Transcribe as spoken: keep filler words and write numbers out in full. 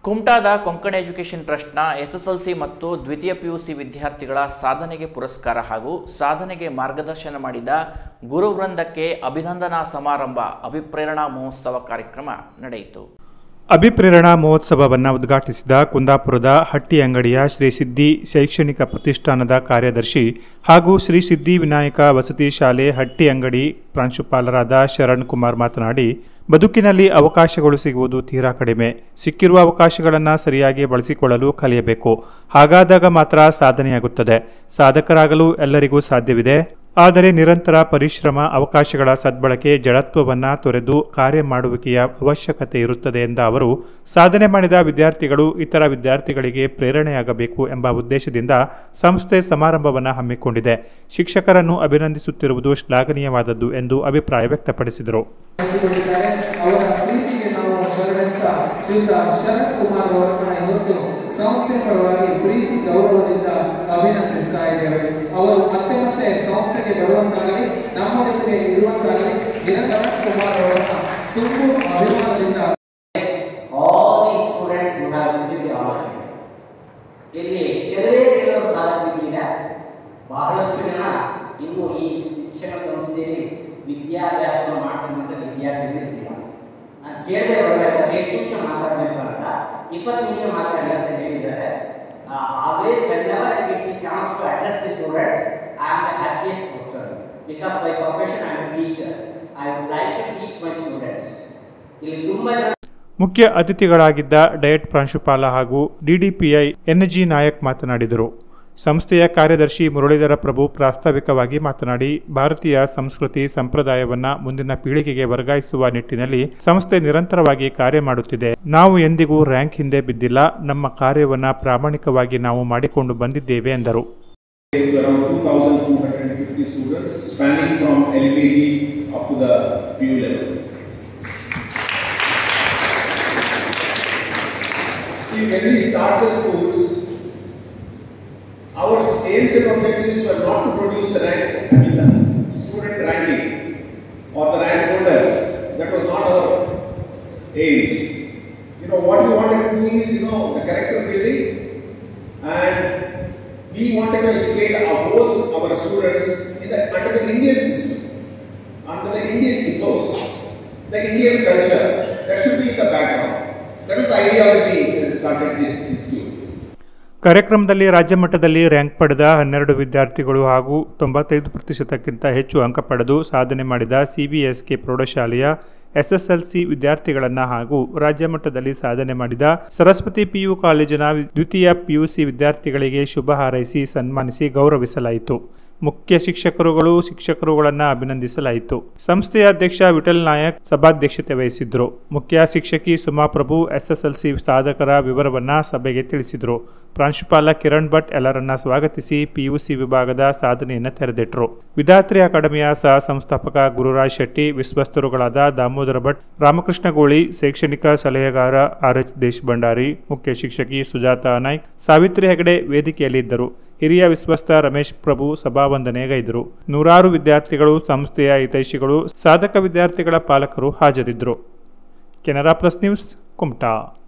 ಕುಮಟಾದ Konkan education ಟ್ರಸ್ಟ್ನ SSLC ಮತ್ತು ದ್ವಿತೀಯ ಪಿಯುಸಿ ವಿದ್ಯಾರ್ಥಿಗಳ ಸಾಧನೆಗೆ ಪುರಸ್ಕಾರ ಹಾಗೂ ಸಾಧನೆಗೆ ಮಾರ್ಗದರ್ಶನ ಮಾಡಿದ ಗುರುವೃಂದಕ್ಕೆ ಅಭಿನಂದನಾ ಸಮಾರಂಭ ಅಭಿಪ್ರೇರಣಾ ಮಹೋತ್ಸವ ಕಾರ್ಯಕ್ರಮ ನಡೆಯಿತು. ಅಭಿಪ್ರೇರಣಾ ಮಹೋತ್ಸವವನ್ನು ಉದ್ಘಾಟಿಸಿದ ಕುಂದಾಪುರದ ಹಟ್ಟಿ ಅಂಗಡಿಯ ಶ್ರೀ ಸಿದ್ಧಿ ಶೈಕ್ಷಣಿಕ ಪ್ರತಿಷ್ಠಾನದ ಕಾರ್ಯದರ್ಶಿ ಹಾಗೂ ಶ್ರೀ ಸಿದ್ಧಿ ವಿನಾಯಕ ವಸತಿ ಶಾಲೆ ಹಟ್ಟಿ ಅಂಗಡಿ ಪ್ರಾಂಶುಪಾಲರಾದ ಶರಣ್ ಕುಮಾರ್ ಮಾತನಾಡಿ, ಬದುಕಿನಲ್ಲಿ ಅವಕಾಶಗಳು ಸಿಗುವುದು ತೀರಾ ಕಡಿಮೆ. ಸಿಕ್ಕಿರುವ ಅವಕಾಶಗಳನ್ನು ಸರಿಯಾಗಿ ಬಳಸಿಕೊಳ್ಳಲು ಕಲಿಯಬೇಕು. ಹಾಗಾದಾಗ ಮಾತ್ರ ಸಾಧನೆಯಾಗುತ್ತದೆ. ಸಾಧಕರಾಗಲು ಎಲ್ಲರಿಗೂ ಸಾಧ್ಯವಿದೆ. ಆದರೆ ನಿರಂತರ ಪರಿಶ್ರಮ, ಅವಕಾಶಗಳ ಸದ್ಬಳಕೆ, ಜಡತ್ವವನ್ನು ತೊರೆದು ಕಾರ್ಯ ಮಾಡುವಿಕೆಯ ಅವಶ್ಯಕತೆ ಇರುತ್ತದೆ ಎಂದ ಅವರು, ಸಾಧನೆ ಮಾಡಿದ ವಿದ್ಯಾರ್ಥಿಗಳು ಇತರ ವಿದ್ಯಾರ್ಥಿಗಳಿಗೆ ಪ್ರೇರಣೆಯಾಗಬೇಕು ಎಂಬ ಉದ್ದೇಶದಿಂದ ಸಂಸ್ಥೆ ಸಮಾರಂಭವನ್ನು ಹಮ್ಮಿಕೊಂಡಿದೆ. ಶಿಕ್ಷಕರನ್ನು ಅಭಿನಂದಿಸುತ್ತಿರುವುದು ಶ್ಲಾಘನೀಯವಾದದ್ದು ಎಂದು ಅಭಿಪ್ರಾಯ ವ್ಯಕ್ತಪಡಿಸಿದರು. ಸಂಸ್ಥೆ ಪರವಾಗಿ ಪ್ರೀತಿ ಗೌರವದಿಂದ ಅಭಿನಂದಿಸ್ತಾ ಇದ್ದೇವೆ. ಅವರು ಮತ್ತೆ ಮತ್ತೆ ಸಂಸ್ಥೆಗೆ ಬರುವಂತಾಗಲಿ, ನಮ್ಮ ಜೊತೆಗೆ ಇರುವಂತಾಗಲಿ ನಿರಂತರ ಕುಮಾರ್ ಅವರನ್ನ ತುಂಬು ಅಭಿಮಾನದಿಂದ ಇಲ್ಲಿ ಕೆಲವೇ ಕೆಲವರು ಸಾಧಕರಿಲ್ಲ. ಬಹಳಷ್ಟು ಜನ ಇನ್ನು ಈ ಶಿಕ್ಷಣ ಸಂಸ್ಥೆಯಲ್ಲಿ ವಿದ್ಯಾಭ್ಯಾಸ ಮಾಡ್ತಕ್ಕಂಥ ವಿದ್ಯಾರ್ಥಿಗಳು ಇದ್ದಾರೆ. ನಾನು ಕೇಳದೆ ಹೋದಾಗ ಎಷ್ಟು ನಿಮಿಷ ಮಾತಾಡಬೇಕು ಅಂತ ಇಪ್ಪತ್ತು ನಿಮಿಷ ಮಾತಾಡಿ ಅಂತ ಹೇಳಿದ್ದಾರೆ. Always whenever I get the chance to address the students, I am the happiest person because by profession I am a teacher. I would like to teach my students. ಇಲ್ಲಿ ತುಂಬಾ ಜನ ಮುಖ್ಯ ಅತಿಥಿಗಳಾಗಿದ್ದ ಡಯಟ್ ಪ್ರಾಂಶುಪಾಲ ಹಾಗೂ ಡಿಡಿಪಿಐ ಎನ್ ಜಿ ನಾಯಕ್ ಮಾತನಾಡಿದರು. ಸಂಸ್ಥೆಯ ಕಾರ್ಯದರ್ಶಿ ಮುರಳೀಧರ ಪ್ರಭು ಪ್ರಾಸ್ತಾವಿಕವಾಗಿ ಮಾತನಾಡಿ, ಭಾರತೀಯ ಸಂಸ್ಕೃತಿ ಸಂಪ್ರದಾಯವನ್ನು ಮುಂದಿನ ಪೀಳಿಗೆಗೆ ವರ್ಗಾಯಿಸುವ ನಿಟ್ಟಿನಲ್ಲಿ ಸಂಸ್ಥೆ ನಿರಂತರವಾಗಿ ಕಾರ್ಯ ಮಾಡುತ್ತಿದೆ. ನಾವು ಎಂದಿಗೂ ರ್ಯಾಂಕ್ ಹಿಂದೆ ಬಿದ್ದಿಲ್ಲ. ನಮ್ಮ ಕಾರ್ಯವನ್ನು ಪ್ರಾಮಾಣಿಕವಾಗಿ ನಾವು ಮಾಡಿಕೊಂಡು ಬಂದಿದ್ದೇವೆ ಎಂದರು. Our aims and objectives were not to produce the rank, I mean the student ranking or the rank holders. That was not our aims. You know, what we wanted to do is, you know, the character building, and we wanted to educate our whole our students in the, under the Indian system, under the Indian ethos, the Indian culture. That should be the background. That was the idea that we started this institute. ಕಾರ್ಯಕ್ರಮದಲ್ಲಿ ರಾಜ್ಯ ಮಟ್ಟದಲ್ಲಿ rank ಪಡೆದ ಹನ್ನೆರಡು ವಿದ್ಯಾರ್ಥಿಗಳು ಹಾಗೂ ತೊಂಬತ್ತೈದು ಪ್ರತಿಶತಕ್ಕಿಂತ ಹೆಚ್ಚು ಅಂಕ ಪಡೆದು ಸಾಧನೆ ಮಾಡಿದ ಸಿಬಿಎಸ್ಕೆ ಪ್ರೌಢಶಾಲೆಯ ಎಸ್ಎಸ್ಎಲ್ಸಿ ವಿದ್ಯಾರ್ಥಿಗಳನ್ನು ಹಾಗೂ ರಾಜ್ಯ ಮಟ್ಟದಲ್ಲಿ ಸಾಧನೆ ಮಾಡಿದ ಸರಸ್ವತಿ ಪಿಯು ಕಾಲೇಜಿನ ದ್ವಿತೀಯ ಪಿಯುಸಿ ವಿದ್ಯಾರ್ಥಿಗಳಿಗೆ ಶುಭ ಹಾರೈಸಿ ಸನ್ಮಾನಿಸಿ ಗೌರವಿಸಲಾಯಿತು. ಮುಖ್ಯ ಶಿಕ್ಷಕರುಗಳು ಶಿಕ್ಷಕರುಗಳನ್ನು ಅಭಿನಂದಿಸಲಾಯಿತು. ಸಂಸ್ಥೆಯ ಅಧ್ಯಕ್ಷ ವಿಠಲ್ ನಾಯಕ್ ಸಭಾಧ್ಯಕ್ಷತೆ ವಹಿಸಿದ್ರು. ಮುಖ್ಯ ಶಿಕ್ಷಕಿ ಸುಮಾ ಪ್ರಭು ಎಸ್ಎಸ್ಎಲ್ಸಿ ಸಾಧಕರ ವಿವರವನ್ನು ಸಭೆಗೆ ತಿಳಿಸಿದರು. ಪ್ರಾಂಶುಪಾಲ ಕಿರಣ್ ಭಟ್ ಎಲ್ಲರನ್ನ ಸ್ವಾಗತಿಸಿ ಪಿಯುಸಿ ವಿಭಾಗದ ಸಾಧನೆಯನ್ನು ತೆರೆದಿಟ್ಟರು. ವಿಧಾತ್ರಿ ಅಕಾಡೆಮಿಯ ಸಹ ಸಂಸ್ಥಾಪಕ ಗುರುರಾಜ್ ಶೆಟ್ಟಿ, ವಿಶ್ವಸ್ತರುಗಳಾದ ದಾಮೋದರ ಭಟ್, ರಾಮಕೃಷ್ಣ ಗೋಳಿ, ಶೈಕ್ಷಣಿಕ ಸಲಹೆಗಾರ ಆರ್ ಎಚ್ ದೇಶ್ ಭಂಡಾರಿ, ಮುಖ್ಯ ಶಿಕ್ಷಕಿ ಸುಜಾತಾ ನಾಯ್ಕ್, ಸಾವಿತ್ರಿ ಹೆಗಡೆ ವೇದಿಕೆಯಲ್ಲಿದ್ದರು. ಹಿರಿಯ ವಿಶ್ವಸ್ತ ರಮೇಶ್ ಪ್ರಭು ಸಭಾವಂದನೆಗೈದರು. ನೂರಾರು ವಿದ್ಯಾರ್ಥಿಗಳು, ಸಂಸ್ಥೆಯ ಹಿತೈಷಿಗಳು, ಸಾಧಕ ವಿದ್ಯಾರ್ಥಿಗಳ ಪಾಲಕರು ಹಾಜರಿದ್ದರು. Canara plus news, Kumta.